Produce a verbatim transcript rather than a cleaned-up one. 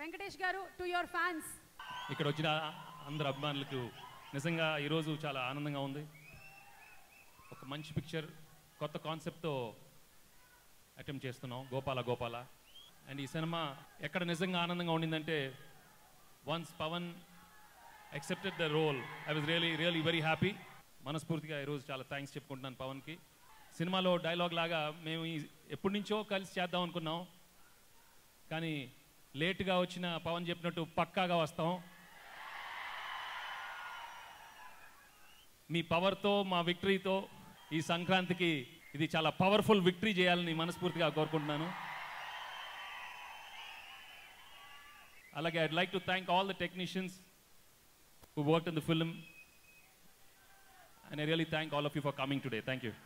వెంకటేష్ గారు to your fans. ఇక్కడ వచ్చిన అందరు అభిమానులకు నిజంగా ఈరోజు చాలా ఆనందంగా ఉంది. ఒక మంచి పిక్చర్ కొత్త కాన్సెప్ట్తో అటెంప్ట్ చేస్తున్నాం, గోపాల గోపాల. అండ్ ఈ సినిమా ఎక్కడ నిజంగా ఆనందంగా ఉండిందంటే, once Pawan accepted the role, I was really really very happy. మనస్ఫూర్తిగా ఈరోజు చాలా థ్యాంక్స్ చెప్పుకుంటున్నాను పవన్కి. సినిమాలో డైలాగ్ లాగా మేము ఎప్పటి నుంచో కలిసి చేద్దాం అనుకున్నాం, కానీ లేట్గా వచ్చిన పవన్ చెప్పినట్టు పక్కాగా వస్తాం. మీ పవర్తో మా విక్టరీతో ఈ సంక్రాంతికి ఇది చాలా పవర్ఫుల్ విక్టరీ చేయాలని మనస్ఫూర్తిగా కోరుకుంటున్నాను. అలాగే I'd like to thank all the technicians who worked in the film, and I really thank all of you for coming today. Thank you.